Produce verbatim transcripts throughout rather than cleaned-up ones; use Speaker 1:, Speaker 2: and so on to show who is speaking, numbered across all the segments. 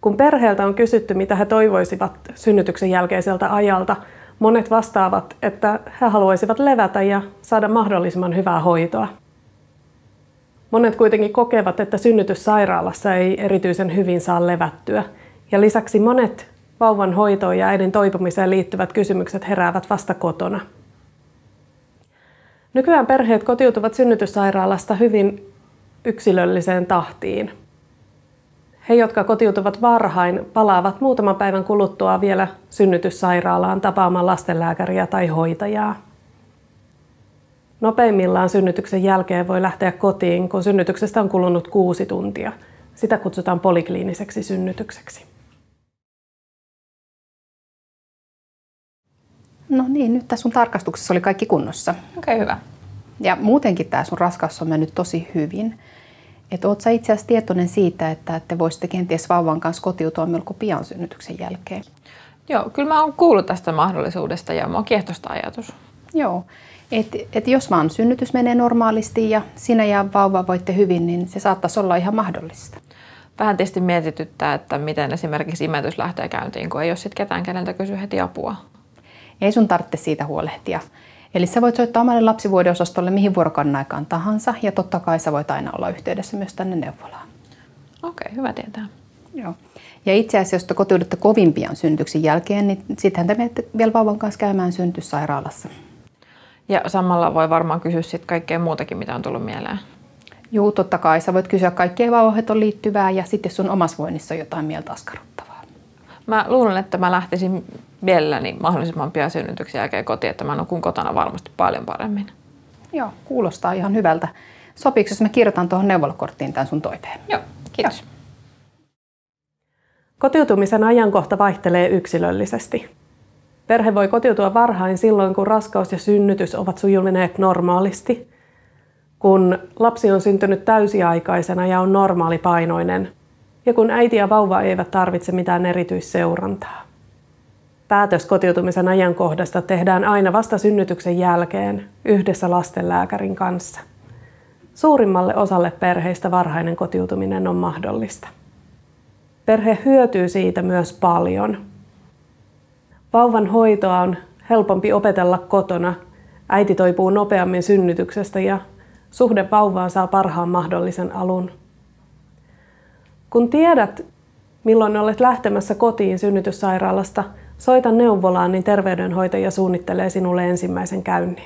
Speaker 1: Kun perheeltä on kysytty, mitä he toivoisivat synnytyksen jälkeiseltä ajalta, monet vastaavat, että he haluaisivat levätä ja saada mahdollisimman hyvää hoitoa. Monet kuitenkin kokevat, että synnytyssairaalassa ei erityisen hyvin saa levättyä. Ja lisäksi monet vauvan hoitoon ja äidin toipumiseen liittyvät kysymykset heräävät vasta kotona. Nykyään perheet kotiutuvat synnytyssairaalasta hyvin yksilölliseen tahtiin. He, jotka kotiutuvat varhain, palaavat muutaman päivän kuluttua vielä synnytyssairaalaan tapaamaan lastenlääkäriä tai hoitajaa. Nopeimmillaan synnytyksen jälkeen voi lähteä kotiin, kun synnytyksestä on kulunut kuusi tuntia. Sitä kutsutaan polikliiniseksi synnytykseksi.
Speaker 2: No niin, nyt tässä sun tarkastuksessa oli kaikki kunnossa.
Speaker 3: Okei, okay, hyvä.
Speaker 2: Ja muutenkin tämä sun raskaus on mennyt tosi hyvin. Että oot sä itse asiassa tietoinen siitä, että te voisitte kenties vauvan kanssa kotiutua melko pian synnytyksen jälkeen?
Speaker 3: Joo, kyllä mä oon kuullut tästä mahdollisuudesta ja mua kiehtosta ajatus.
Speaker 2: Joo, että et jos vaan synnytys menee normaalisti ja sinä ja vauva voitte hyvin, niin se saattaisi olla ihan mahdollista.
Speaker 3: Vähän tietysti mietityttää, että miten esimerkiksi imetys lähtee käyntiin, kun ei ole sitten ketään, keneltä kysyä heti apua.
Speaker 2: Ei sun tarvitse siitä huolehtia. Eli sä voit soittaa omalle lapsivuodeosastolle mihin vuorokauden aikaan tahansa ja totta kai sä voit aina olla yhteydessä myös tänne neuvolaan.
Speaker 3: Okei, hyvä tietää.
Speaker 2: Joo. Ja itse asiassa, jos te kotiudutte kovin pian synnytyksen jälkeen, niin sittenhän te menette vielä vauvan kanssa käymään synnytyssairaalassa.
Speaker 3: Ja samalla voi varmaan kysyä sitten kaikkea muutakin, mitä on tullut mieleen.
Speaker 2: Juu, totta kai. Sä voit kysyä kaikkea vauvahoitoon liittyvää ja sitten sun omassa voinnissa on jotain mieltä askarruttavaa.
Speaker 3: Mä luulen, että mä lähtisin mielelläni mahdollisimman pian synnytyksen jälkeen kotiin, että mä nukun kotona varmasti paljon paremmin.
Speaker 2: Joo, kuulostaa ihan hyvältä. Sopiiko, jos mä kirjoitan tuohon neuvolakorttiin tämän sun toiveen?
Speaker 3: Joo, kiitos. Joo.
Speaker 1: Kotiutumisen ajankohta vaihtelee yksilöllisesti. Perhe voi kotiutua varhain silloin, kun raskaus ja synnytys ovat sujuneet normaalisti, kun lapsi on syntynyt täysiaikaisena ja on normaalipainoinen, ja kun äiti ja vauva eivät tarvitse mitään erityisseurantaa. Päätös kotiutumisen ajankohdasta tehdään aina vasta synnytyksen jälkeen yhdessä lastenlääkärin kanssa. Suurimmalle osalle perheistä varhainen kotiutuminen on mahdollista. Perhe hyötyy siitä myös paljon. Vauvan hoitoa on helpompi opetella kotona, äiti toipuu nopeammin synnytyksestä ja suhde vauvaan saa parhaan mahdollisen alun. Kun tiedät, milloin olet lähtemässä kotiin synnytyssairaalasta, soita neuvolaan, niin terveydenhoitaja suunnittelee sinulle ensimmäisen käynnin.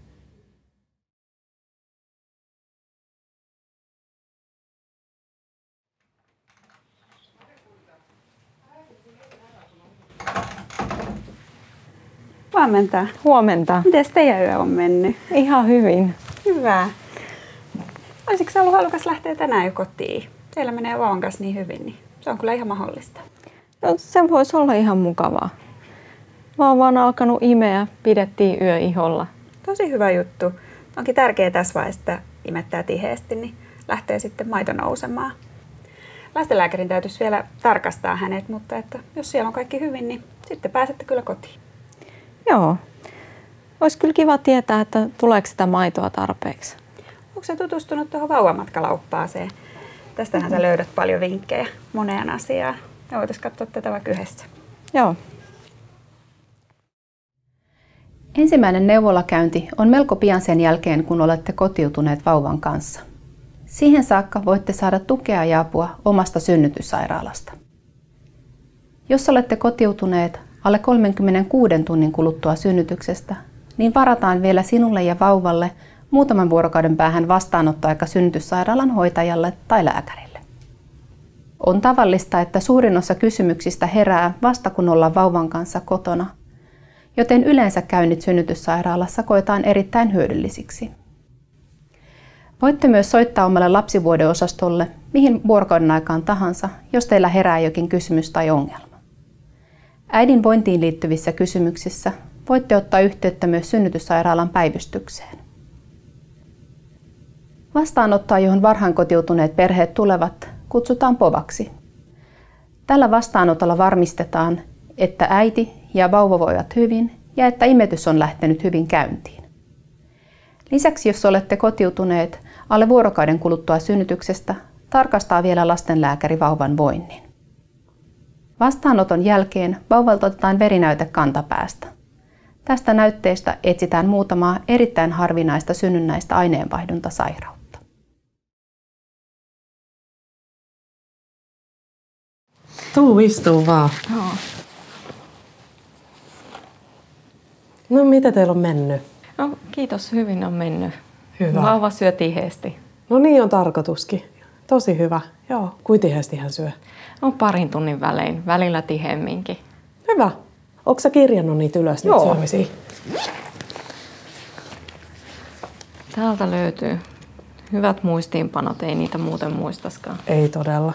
Speaker 4: Huomenta.
Speaker 5: Huomenta.
Speaker 4: Miten teidän yö on mennyt?
Speaker 5: Ihan hyvin.
Speaker 4: Hyvä. Olisitko sä ollut halukas lähteä tänään jo kotiin? Teillä menee vauvan kanssa niin hyvin, niin se on kyllä ihan mahdollista.
Speaker 5: No, se voisi olla ihan mukavaa. Vauva on alkanut imeä, pidettiin yö iholla.
Speaker 4: Tosi hyvä juttu. Onkin tärkeää tässä vaiheessa, että imettää tiheästi, niin lähtee sitten maito nousemaan. Lastenlääkärin täytyisi vielä tarkastaa hänet, mutta että jos siellä on kaikki hyvin, niin sitten pääsette kyllä kotiin.
Speaker 5: Joo. Olisi kyllä kiva tietää, että tuleeko sitä maitoa tarpeeksi.
Speaker 4: Onko sä tutustunut tuohon vauvamatkalauppaaseen? Tästähän sä löydät paljon vinkkejä moneen asiaan. Me voitaisiin katsoa tätä vaikka yhdessä.
Speaker 5: Joo.
Speaker 2: Ensimmäinen neuvolakäynti on melko pian sen jälkeen, kun olette kotiutuneet vauvan kanssa. Siihen saakka voitte saada tukea ja apua omasta synnytyssairaalasta. Jos olette kotiutuneet alle kolmenkymmenenkuuden tunnin kuluttua synnytyksestä, niin varataan vielä sinulle ja vauvalle muutaman vuorokauden päähän vastaanottoaika synnytyssairaalan hoitajalle tai lääkärille. On tavallista, että suurin osa kysymyksistä herää vasta kun ollaan vauvan kanssa kotona, joten yleensä käynnit synnytyssairaalassa koetaan erittäin hyödyllisiksi. Voitte myös soittaa omalle lapsivuodeosastolle mihin vuorokauden aikaan tahansa, jos teillä herää jokin kysymys tai ongelma. Äidin vointiin liittyvissä kysymyksissä voitte ottaa yhteyttä myös synnytyssairaalan päivystykseen. Vastaanottoa, johon varhain kotiutuneet perheet tulevat, kutsutaan povaksi. Tällä vastaanotolla varmistetaan, että äiti ja vauva voivat hyvin ja että imetys on lähtenyt hyvin käyntiin. Lisäksi, jos olette kotiutuneet alle vuorokauden kuluttua synnytyksestä, tarkastaa vielä lastenlääkäri vauvan voinnin. Vastaanoton jälkeen vauvalta otetaan verinäyte kantapäästä. Tästä näytteestä etsitään muutamaa erittäin harvinaista synnynnäistä aineenvaihduntasairautta.
Speaker 1: Tuu istuu vaan.
Speaker 3: Joo.
Speaker 1: No mitä teillä on mennyt?
Speaker 5: No kiitos, hyvin on mennyt.
Speaker 1: Hyvä.
Speaker 5: Vauva syö tiheesti.
Speaker 1: No niin on tarkoituskin. Tosi hyvä. Joo. Kuinka tiheästi hän syö?
Speaker 5: On parin tunnin välein, välillä tiheemminkin.
Speaker 1: Hyvä. Onko sä kirjannut niitä ylös, niitä syömisiä?
Speaker 5: Täältä löytyy hyvät muistiinpanot, ei niitä muuten muistaskaan.
Speaker 1: Ei todella.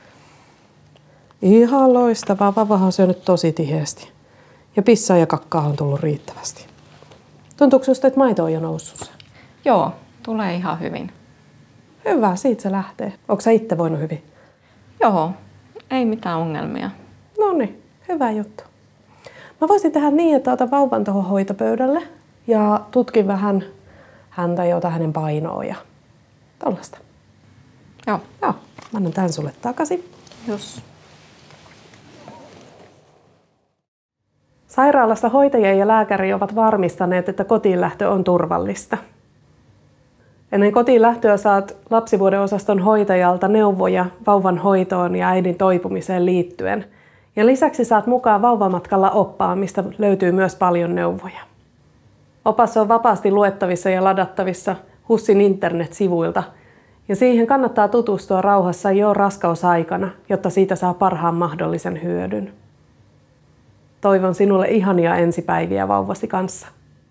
Speaker 1: Ihan loistavaa. Vauvahan on syönyt tosi tiheästi. Ja pissaa ja kakkaa on tullut riittävästi. Tuntuuko susta, että maito on jo noussut?
Speaker 5: Joo, tulee ihan hyvin.
Speaker 1: Hyvä, siitä se lähtee. Onko sä itse voinut hyvin?
Speaker 5: Joo, ei mitään ongelmia.
Speaker 1: No niin, hyvä juttu. Mä voisin tehdä niin, että otan vauvan tuohon hoitopöydälle ja tutkin vähän häntä ja ota hänen painoa ja tollaista.
Speaker 5: Joo.
Speaker 1: Joo, mä annan tän sulle takaisin.
Speaker 5: Jos.
Speaker 1: Sairaalasta hoitajia ja lääkäri ovat varmistaneet, että kotiin lähtö on turvallista. Ennen kotiin lähtöä saat lapsivuoden osaston hoitajalta neuvoja vauvan hoitoon ja äidin toipumiseen liittyen. Ja lisäksi saat mukaan vauvamatkalla oppaa, mistä löytyy myös paljon neuvoja. Opas on vapaasti luettavissa ja ladattavissa HUSin internetsivuilta. Ja siihen kannattaa tutustua rauhassa jo raskausaikana, jotta siitä saa parhaan mahdollisen hyödyn. Toivon sinulle ihania ensipäiviä vauvasi kanssa.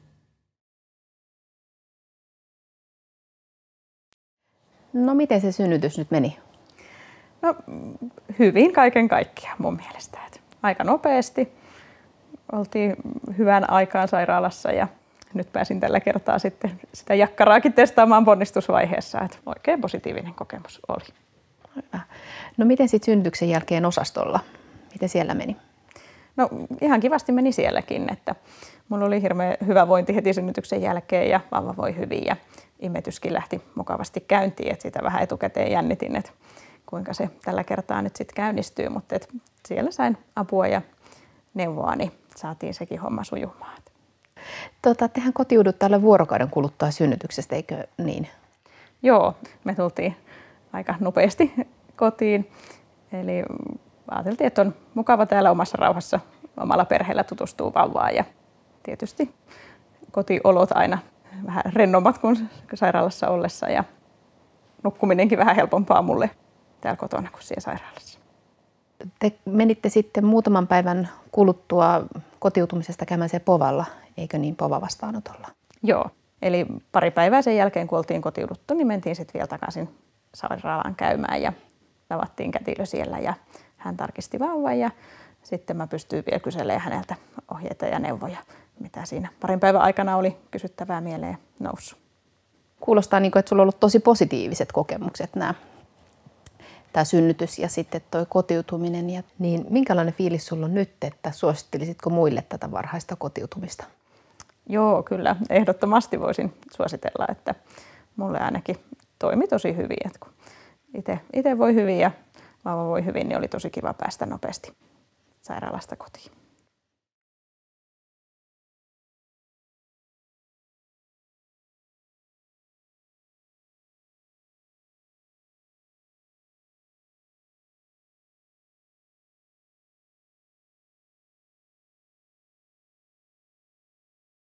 Speaker 2: No miten se synnytys nyt meni?
Speaker 6: No, hyvin kaiken kaikkiaan mun mielestä. Et aika nopeasti. Oltiin hyvän aikaan sairaalassa ja nyt pääsin tällä kertaa sitten sitä jakkaraakin testaamaan ponnistusvaiheessa. Et oikein positiivinen kokemus oli.
Speaker 2: Hyvä. No miten sitten synnytyksen jälkeen osastolla? Miten siellä meni?
Speaker 6: No ihan kivasti meni sielläkin, että mulla oli hirveän hyvä vointi heti synnytyksen jälkeen ja vauva voi hyvin ja imetyskin lähti mukavasti käyntiin, että sitä vähän etukäteen jännitin, että kuinka se tällä kertaa nyt sitten käynnistyy, mutta et siellä sain apua ja neuvoa, niin saatiin sekin homma sujumaan.
Speaker 2: Tota, tehän kotiudut tällä vuorokauden kuluttua synnytyksestä, eikö niin?
Speaker 6: Joo, me tultiin aika nopeasti kotiin, eli ajateltiin, että on mukava täällä omassa rauhassa omalla perheellä tutustua vauvaan ja tietysti kotiolot aina vähän rennommat kuin sairaalassa ollessa ja nukkuminenkin vähän helpompaa mulle täällä kotona kuin siellä sairaalassa.
Speaker 2: Te menitte sitten muutaman päivän kuluttua kotiutumisesta käymään se Povalla, eikö niin, Pova vastaanotolla?
Speaker 6: Joo, eli pari päivää sen jälkeen kun oltiin kotiuduttu, niin mentiin sitten vielä takaisin sairaalaan käymään ja tavattiin kätilö siellä ja hän tarkisti vauvan ja sitten mä pystyin vielä kyselemään häneltä ohjeita ja neuvoja, mitä siinä parin päivän aikana oli kysyttävää mieleen noussut.
Speaker 2: Kuulostaa niin kuin, että sulla on ollut tosi positiiviset kokemukset nämä, tämä synnytys ja sitten tuo kotiutuminen. Ja, niin minkälainen fiilis sulla on nyt, että suosittelisitko muille tätä varhaista kotiutumista?
Speaker 6: Joo, kyllä. Ehdottomasti voisin suositella, että mulle ainakin toimi tosi hyvin. Että kun itse, itse voi hyvin ja vauva voi hyvin, niin oli tosi kiva päästä nopeasti sairaalasta kotiin.